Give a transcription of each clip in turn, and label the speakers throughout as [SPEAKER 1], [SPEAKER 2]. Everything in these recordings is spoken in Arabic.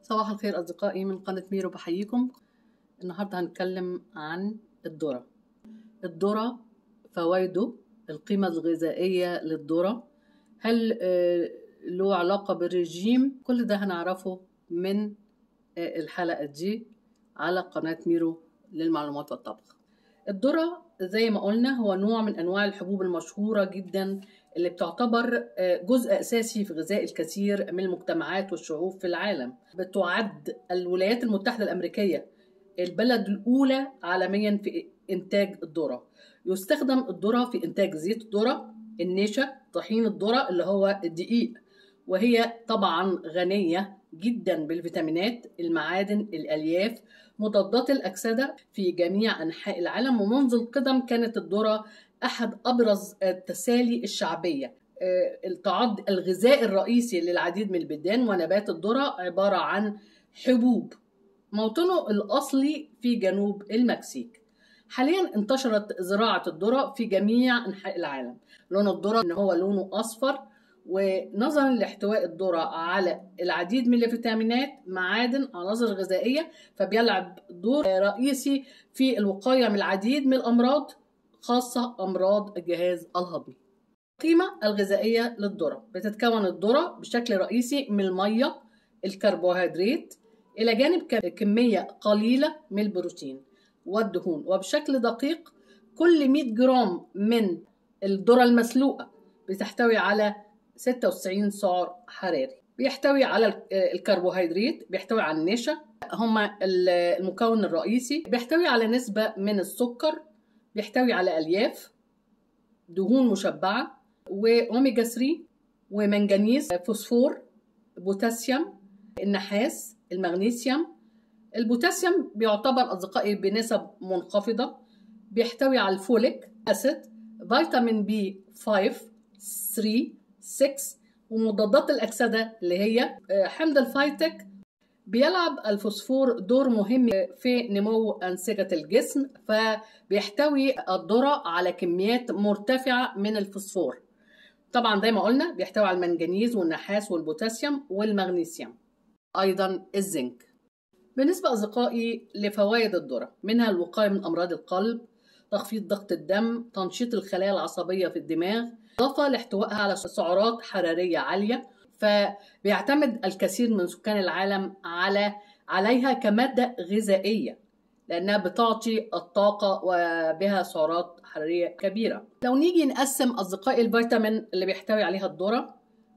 [SPEAKER 1] صباح الخير أصدقائي من قناة ميرو، بحييكم. النهاردة هنتكلم عن الذرة. الذرة، فوائده، القيمة الغذائية للذرة، هل له علاقة بالرجيم؟ كل ده هنعرفه من الحلقة دي على قناة ميرو للمعلومات والطبخ. الذرة زي ما قلنا هو نوع من أنواع الحبوب المشهورة جدا اللي بتعتبر جزء أساسي في غذاء الكثير من المجتمعات والشعوب في العالم. بتعد الولايات المتحدة الأمريكية البلد الأولى عالميا في إنتاج الذرة. يستخدم الذرة في إنتاج زيت الذرة، النشا، طحين الذرة اللي هو الدقيق، وهي طبعا غنية جدا بالفيتامينات، المعادن، الألياف، مضادات الأكسدة في جميع أنحاء العالم. ومنذ القدم كانت الذرة أحد أبرز التسالي الشعبية. تعد الغذاء الرئيسي للعديد من البلدان، ونبات الذرة عبارة عن حبوب موطنه الأصلي في جنوب المكسيك. حاليا انتشرت زراعة الذرة في جميع أنحاء العالم. لون الذرة إن هو لونه أصفر، ونظرا لاحتواء الذرة على العديد من الفيتامينات، معادن، عناصر غذائية، فبيلعب دور رئيسي في الوقاية من العديد من الأمراض، خاصة أمراض الجهاز الهضمي. القيمة الغذائية للذرة: بتتكون الذرة بشكل رئيسي من المية، الكربوهيدرات، إلى جانب كمية قليلة من البروتين والدهون. وبشكل دقيق كل 100 جرام من الذرة المسلوقة بتحتوي على 96 سعر حراري. بيحتوي على الكربوهيدرات، بيحتوي على النشا، هما المكون الرئيسي، بيحتوي على نسبة من السكر، بيحتوي على ألياف، دهون مشبعة، وأوميجا 3، ومنجنيز، فوسفور، بوتاسيوم، النحاس، المغنيسيوم. البوتاسيوم بيعتبر أصدقائي بنسب منخفضة. بيحتوي على الفوليك أسيد، فيتامين بي 5، 3، 6، ومضادات الأكسدة اللي هي حمض الفيتك. بيلعب الفوسفور دور مهم في نمو أنسجة الجسم، فبيحتوي الذرة على كميات مرتفعة من الفوسفور. طبعا زي ما قلنا بيحتوي على المنجنيز والنحاس والبوتاسيوم والمغنيسيوم، أيضا الزنك. بالنسبة أصدقائي لفوائد الذرة، منها الوقاية من أمراض القلب، تخفيض ضغط الدم، تنشيط الخلايا العصبية في الدماغ، إضافة لاحتوائها على سعرات حرارية عالية، فبيعتمد الكثير من سكان العالم عليها كمادة غذائية، لأنها بتعطي الطاقة وبها سعرات حرارية كبيرة. لو نيجي نقسم أصدقائي الفيتامين اللي بيحتوي عليها الذرة،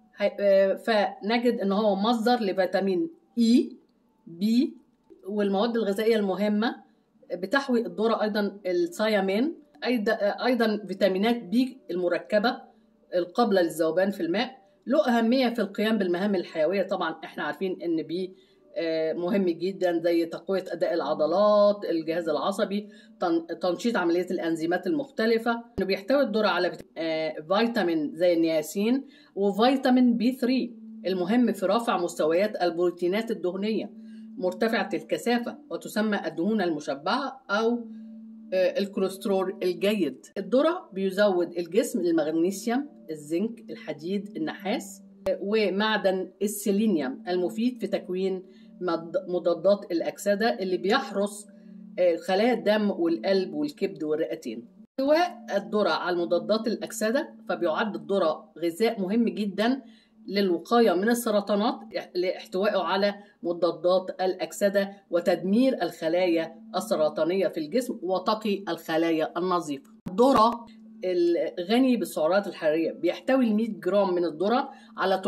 [SPEAKER 1] فنجد أنه هو مصدر لفيتامين E، B، والمواد الغذائية المهمة. بتحوي الذرة أيضا الثيامين، أيضا فيتامينات بي المركبة القابلة للذوبان في الماء. له أهمية في القيام بالمهام الحيوية. طبعا احنا عارفين ان بي مهم جدا، زي تقوية أداء العضلات، الجهاز العصبي، تنشيط عملية الأنزيمات المختلفة. انه بيحتوي الذرة على فيتامين زي النياسين وفيتامين بي 3 المهم في رفع مستويات البروتينات الدهنية مرتفعة الكثافة، وتسمى الدهون المشبعة أو الكوليسترول الجيد. الذرة بيزود الجسم المغنيسيوم، الزنك، الحديد، النحاس، ومعدن السيلينيوم المفيد في تكوين مضادات الأكسدة اللي بيحرس خلايا الدم والقلب والكبد والرئتين. احتواء الذرة على مضادات الأكسدة، فبيعد الذرة غذاء مهم جدا للوقاية من السرطانات لاحتوائه على مضادات الأكسدة وتدمير الخلايا السرطانية في الجسم وتقي الخلايا النظيفة. الذرة الغني بالسعرات الحرارية، بيحتوي 100 جرام من الذرة على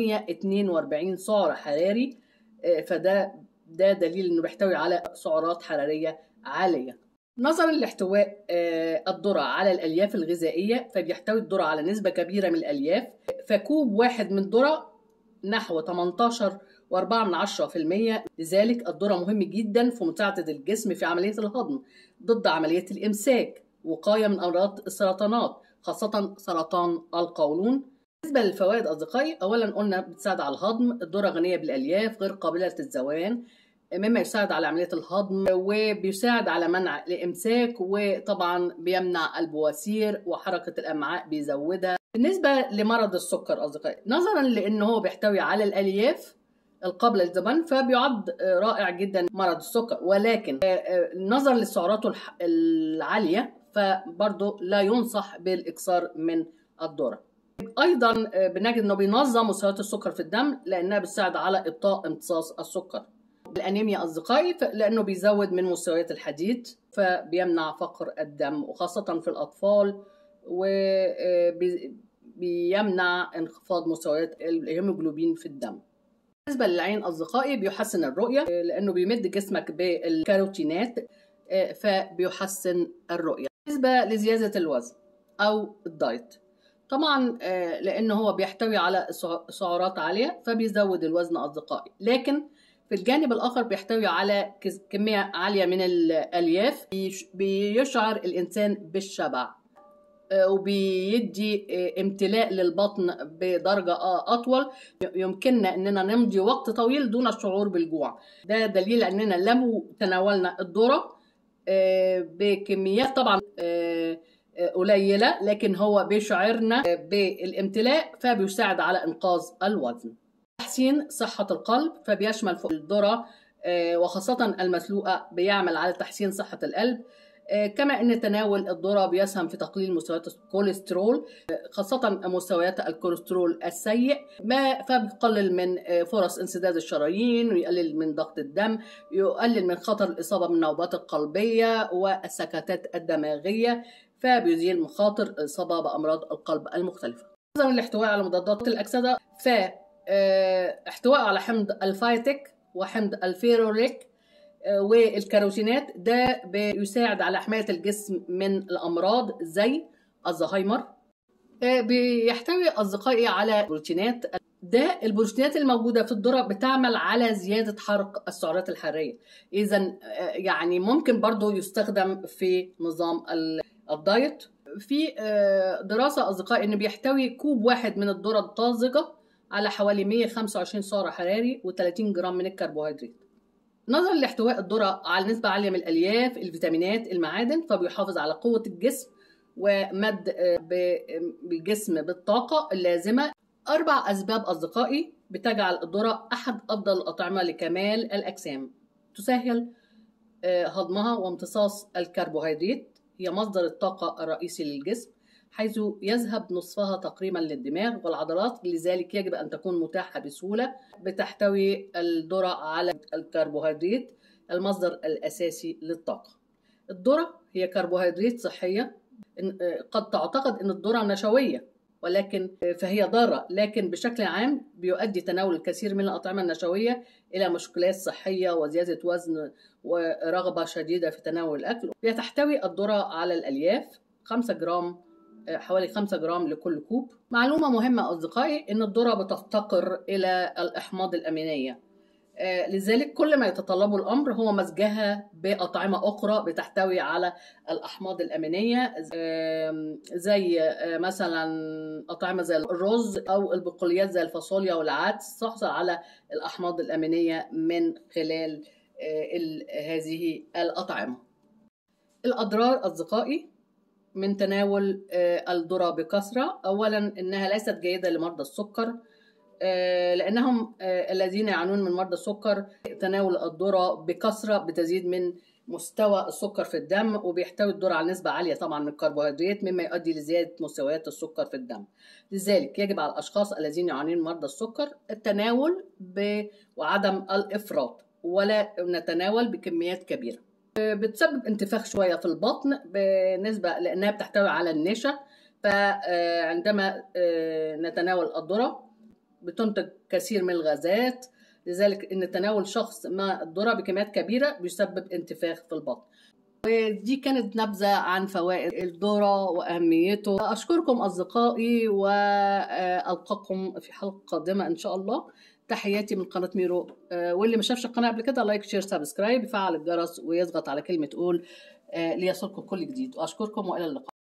[SPEAKER 1] 342 سعر حراري، فده دليل انه بيحتوي على سعرات حرارية عالية. نظرا لاحتواء الذرة على الألياف الغذائية، فبيحتوي الذرة على نسبة كبيرة من الألياف. فكوب واحد من الذرة نحو 18.4%. لذلك الذرة مهم جدا في مساعدة الجسم في عملية الهضم، ضد عملية الإمساك، وقاية من أمراض السرطانات خاصة سرطان القولون. بالنسبة للفوائد أصدقائي، أولا قلنا بتساعد على الهضم. الذرة غنية بالألياف غير قابلة للذوبان، مما يساعد على عملية الهضم، وبيساعد على منع الإمساك، وطبعا بيمنع البواسير، وحركة الأمعاء بيزودها. بالنسبة لمرض السكر أصدقائي، نظرا لأنه هو بيحتوي على الألياف القابلة للذوبان، فبيعد رائع جدا مرض السكر، ولكن نظرا لسعراته العالية فبرضه لا ينصح بالإكثار من الذرة. أيضا بنجد أنه بينظم مستويات السكر في الدم لأنها بتساعد على إبطاء امتصاص السكر. الأنيميا أصدقائي لأنه بيزود من مستويات الحديد فبيمنع فقر الدم وخاصة في الأطفال، وبيمنع انخفاض مستويات الهيموجلوبين في الدم. بالنسبة للعين أصدقائي بيحسن الرؤية لأنه بيمد جسمك بالكاروتينات فبيحسن الرؤية. بالنسبة لزيادة الوزن أو الدايت، طبعا لأنه هو بيحتوي على سعرات عالية فبيزود الوزن أصدقائي، لكن في الجانب الآخر بيحتوي على كمية عالية من الألياف بيشعر الإنسان بالشبع وبيدي امتلاء للبطن بدرجة أطول، يمكننا أننا نمضي وقت طويل دون الشعور بالجوع. ده دليل أننا لو تناولنا الذرة بكميات طبعا قليلة لكن هو بيشعرنا بالامتلاء فبيساعد على إنقاذ الوزن. تحسين صحة القلب فبيشمل الذرة وخاصة المسلوقة بيعمل على تحسين صحة القلب، كما أن تناول الذرة بيسهم في تقليل مستويات الكوليسترول خاصة مستويات الكوليسترول السيء، فبيقلل من فرص انسداد الشرايين ويقلل من ضغط الدم، يقلل من خطر الإصابة بالنوبات القلبية والسكتات الدماغية، فبيزيل مخاطر الإصابة بأمراض القلب المختلفة. نظرا للاحتواء على مضادات الأكسدة فاحتواء على حمض الفيتيك وحمض الفيروليك والكاروتينات ده بيساعد على حماية الجسم من الأمراض زي الزهايمر. بيحتوي أصدقائي على بروتينات، ده البروتينات الموجودة في الذرة بتعمل على زيادة حرق السعرات الحرارية، إذن يعني ممكن برضو يستخدم في نظام الدايت. في دراسة أصدقائي إنه بيحتوي كوب واحد من الذرة الطازجة على حوالي 125 سعر حراري و30 جرام من الكربوهيدرات. نظرا لاحتواء الذرة على نسبة عالية من الألياف، الفيتامينات، المعادن، فبيحافظ على قوة الجسم ومد بالجسم بالطاقة اللازمة. 4 أسباب أصدقائي بتجعل الذرة أحد أفضل الأطعمة لكمال الأجسام. تسهل هضمها وامتصاص الكربوهيدرات، هي مصدر الطاقة الرئيسي للجسم حيث يذهب نصفها تقريبا للدماغ والعضلات، لذلك يجب أن تكون متاحة بسهولة. بتحتوي الذرة على الكربوهيدرات المصدر الأساسي للطاقة. الذرة هي كربوهيدرات صحية، قد تعتقد أن الذرة نشوية ولكن فهي ضارة، لكن بشكل عام بيؤدي تناول الكثير من الأطعمة النشوية إلى مشكلات صحية وزيادة وزن ورغبة شديدة في تناول الأكل. بتحتوي الذرة على الألياف 5 جرام، حوالي 5 جرام لكل كوب. معلومة مهمة أصدقائي إن الذرة بتفتقر إلى الأحماض الأمينية، لذلك كل ما يتطلبه الأمر هو مزجها بأطعمة أخرى بتحتوي على الأحماض الأمينية زي مثلا أطعمة زي الرز أو البقوليات زي الفاصوليا والعدس، تحصل على الأحماض الأمينية من خلال هذه الأطعمة. الأضرار أصدقائي من تناول الذرة بكثرة، أولا إنها ليست جيدة لمرضى السكر لأنهم الذين يعانون من مرضى السكر تناول الذرة بكثرة بتزيد من مستوى السكر في الدم، وبيحتوي الذرة على نسبة عالية طبعا من الكربوهيدرات مما يؤدي لزيادة مستويات السكر في الدم. لذلك يجب على الأشخاص الذين يعانون من مرضى السكر التناول وعدم الإفراط، ولا نتناول بكميات كبيرة. بتسبب انتفاخ شوية في البطن بالنسبة لأنها بتحتوي على النشا، فعندما نتناول الذرة بتنتج كثير من الغازات، لذلك ان تناول شخص مع الذرة بكميات كبيرة بيسبب انتفاخ في البطن. ودي كانت نبذة عن فوائد الذرة وأهميته. أشكركم أصدقائي وألقاكم في حلقة قادمة إن شاء الله. تحياتي من قناة ميرو، واللي ما شافش القناة قبل كده لايك شير سبسكرايب، يفعل الجرس ويضغط على كلمة قول ليصلكم كل جديد. وأشكركم وإلى اللقاء.